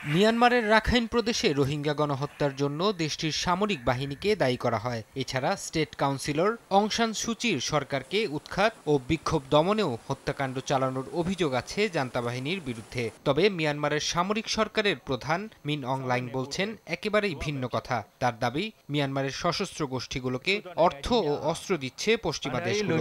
মিয়ানমারের রাখাইন প্রদেশে রোহিঙ্গা গণহত্যার জন্য দেশটির সামরিক বাহিনীকে দায়ী করা হয়। এছাড়া স্টেট কাউন্সিলর অং সান সুচির সরকারকে উৎখাত ও বিক্ষোভ দমনেও হত্যাকাণ্ড চালানোর অভিযোগ আছে জান্তা বাহিনীর বিরুদ্ধে। তবে মিয়ানমারের সামরিক সরকারের প্রধান মিন অং লাইং বলছেন একেবারেই ভিন্ন কথা। তার দাবি, মিয়ানমারের সশস্ত্র গোষ্ঠীগুলোকে অর্থ ও অস্ত্র দিচ্ছে পশ্চিমা দেশগুলো।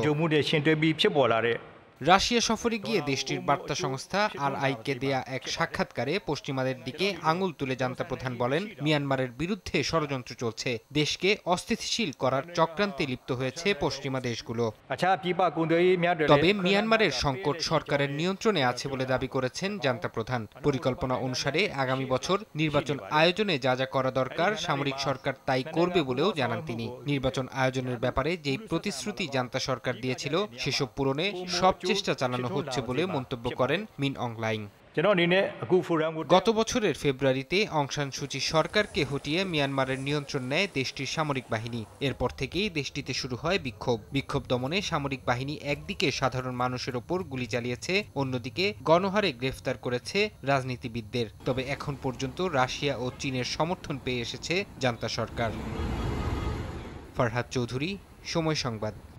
রাশিয়া সফরে গিয়ে দেশটির বার্তা সংস্থা RI-কে দেয়া এক সাক্ষাৎকারে পশ্চিমাদের দিকে আঙুল তুলে জান্তা প্রধান বলেন, মিয়ানমারের বিরুদ্ধে ষড়যন্ত্র চলছে, দেশকে অস্থিতিশীল করার চক্রান্তে লিপ্ত হয়েছে পশ্চিমা দেশগুলো। তবে মিয়ানমারের সংকট সরকারের নিয়ন্ত্রণে আছে বলে দাবি করেছেন জান্তা প্রধান। পরিকল্পনা অনুসারে আগামী বছর নির্বাচন আয়োজনে যা যা করা দরকার সামরিক সরকার তাই করবে বলেও জানান তিনি। নির্বাচন আয়োজনের ব্যাপারে যেই প্রতিশ্রুতি জান্তা সরকার দিয়েছিল সেসব পূরণে সব চেষ্টা চালানো হচ্ছে বলে মন্তব্য করেন মিন অং লাইং। গত বছরের ফেব্রুয়ারিতে অং সান সুচি সরকারকে হটিয়ে মিয়ানমারের নিয়ন্ত্রণ নেয় দেশটির সামরিক বাহিনী। এরপর থেকেই দেশটিতে শুরু হয় বিক্ষোভ দমনে সামরিক বাহিনী একদিকে সাধারণ মানুষের ওপর গুলি চালিয়েছে, অন্যদিকে গণহারে গ্রেফতার করেছে রাজনীতিবিদদের। তবে এখন পর্যন্ত রাশিয়া ও চীনের সমর্থন পেয়ে এসেছে জান্তা সরকার। ফারহাদ চৌধুরী, সময় সংবাদ।